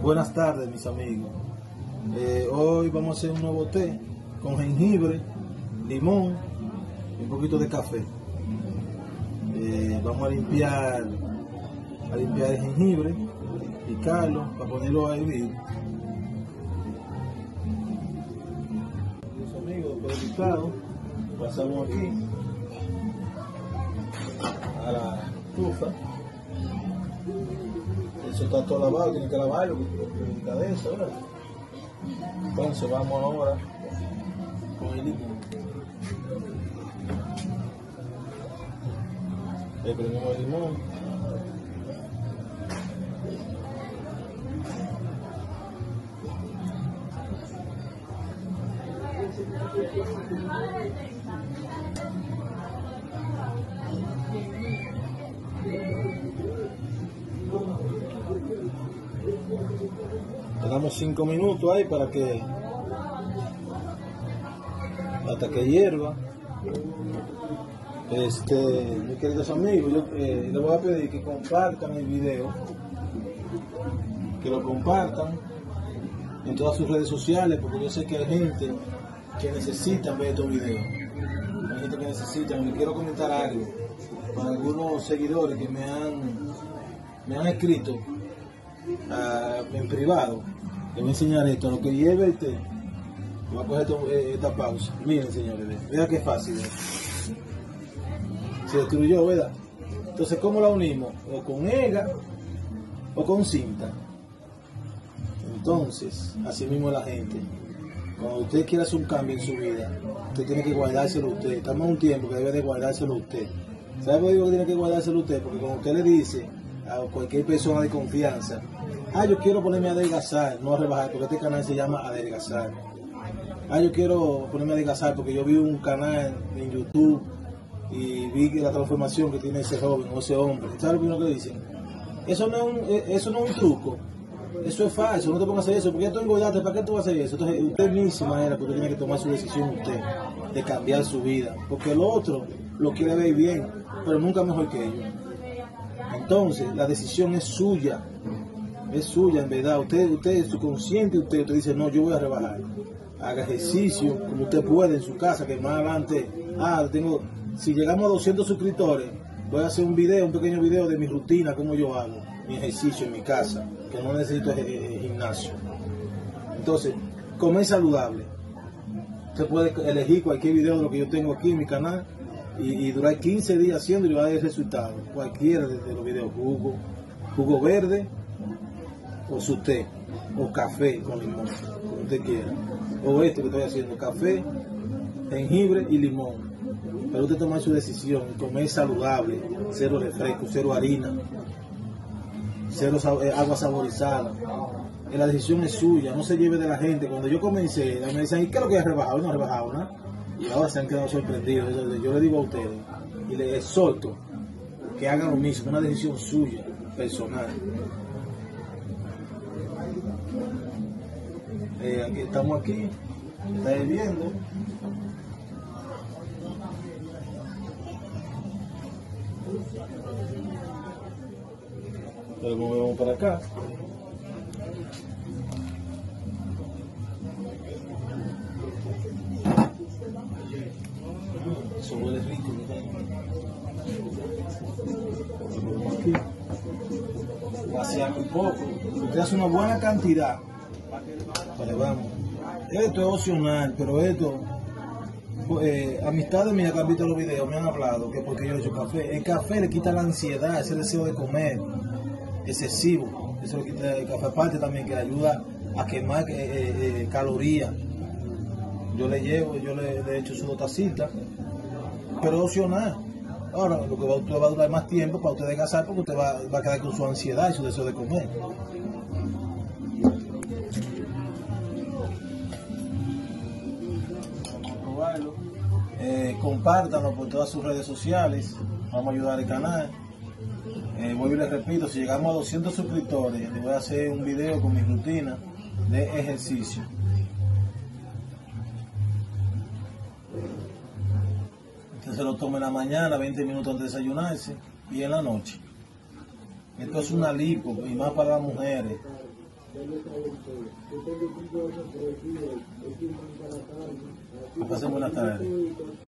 Buenas tardes, mis amigos. Hoy vamos a hacer un nuevo té con jengibre, limón y un poquito de café. Vamos a limpiar el jengibre, picarlo para ponerlo a hervir. Mis amigos, por el picado, pasamos aquí a la estufa. Eso está todo lavado, tiene que lavarlo con delicadeza, ¿verdad? Entonces vamos ahora con el limón. Le prendemos el limón. Le damos 5 minutos ahí hasta que hierva. Mis queridos amigos, yo les voy a pedir que compartan el video, que lo compartan en todas sus redes sociales, porque yo sé que hay gente que necesita ver estos videos. Hay gente que necesita. Me quiero comentar algo para algunos seguidores que me han escrito en privado. Les voy a enseñar esto, lo que lleve el té. Voy a coger esta pausa. Miren, señores, vean qué fácil es. Se destruyó, ¿verdad? Entonces, ¿cómo la unimos? O con ega o con cinta. Entonces, así mismo la gente. Cuando usted quiera hacer un cambio en su vida, usted tiene que guardárselo a usted. Estamos en un tiempo que debe de guardárselo a usted. ¿Sabe por qué digo que tiene que guardárselo a usted? Porque cuando usted le dice a cualquier persona de confianza, yo quiero ponerme a adelgazar, no a rebajar, porque este canal se llama adelgazar. Yo quiero ponerme a adelgazar porque yo vi un canal en YouTube y vi la transformación que tiene ese joven o ese hombre. ¿Sabe lo que le dicen? Eso no es un truco. Eso es falso, no te pongas a hacer eso, porque ya tú engordaste, ¿para qué tú vas a hacer eso? Entonces, usted misma era porque tiene que tomar su decisión usted, de cambiar su vida, porque el otro lo quiere ver bien, pero nunca mejor que ellos. Entonces, la decisión es suya en verdad. Usted su consciente, usted dice, no, yo voy a rebajar. Haga ejercicio como usted puede en su casa, que más adelante, si llegamos a 200 suscriptores, voy a hacer un pequeño video de mi rutina, cómo yo hago mi ejercicio en mi casa, que no necesito gimnasio. Entonces, comer saludable. Usted puede elegir cualquier video de lo que yo tengo aquí en mi canal y durar 15 días haciendo y va a dar el resultado. Cualquiera de los videos, jugo verde, o su té, o café con limón, como usted quiera. O esto que estoy haciendo, café, jengibre y limón. Pero usted toma su decisión, comer saludable, cero refresco, cero harina, cero agua saborizada. La decisión es suya, no se lleve de la gente. Cuando yo comencé, me decían, ¿y qué es lo que has rebajado? No he rebajado nada. Y ahora se han quedado sorprendidos. Yo le digo a ustedes, y les exhorto que hagan lo mismo, una decisión suya, personal. Estamos aquí, está hirviendo. Lo movemos para acá. Eso huele rico, ¿no? Aquí. Vaciamos un poco. Usted hace una buena cantidad. Vale, vamos. Esto es opcional, pero esto, amistades mías que han visto los videos me han hablado que porque yo he hecho café. El café le quita la ansiedad, ese deseo de comer excesivo. Eso le quita el café, aparte también que le ayuda a quemar calorías. Yo le he hecho su tacita, pero es opcional. Ahora, lo que usted va a durar más tiempo para usted adelgazar, porque usted va a quedar con su ansiedad y su deseo de comer. Compártanlo por todas sus redes sociales, vamos a ayudar al canal. Vuelvo y les repito, si llegamos a 200 suscriptores, les voy a hacer un video con mi rutina de ejercicio. Usted se lo toma en la mañana, 20 minutos antes de desayunarse, y en la noche. Esto es una lipo, y más para las mujeres. Pasen buenas tardes.